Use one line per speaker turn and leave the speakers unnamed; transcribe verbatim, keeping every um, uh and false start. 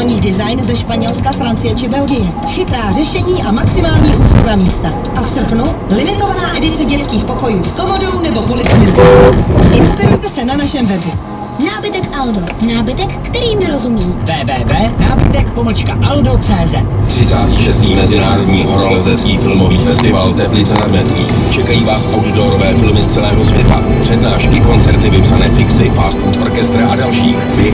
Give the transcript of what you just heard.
Mobilní design ze Španělska, Francie či Belgie. Chytrá řešení a maximální úspora místa. A v srpnu limitovaná edice dětských pokojů s komodou nebo policemi z Inspirujte se na našem webu.
Nábytek Aldo. Nábytek, který mi rozumí.
w w w tečka nábytek pomlčka aldo tečka cé zet.
třicátý šestý Mezinárodní horolezecký filmový festival Teplice nad Medví. Čekají vás outdoorové filmy z celého světa, přednášky, koncerty, vypsané fixy, fast food orchestra a dalších.